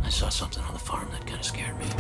I saw something on the farm that kind of scared me.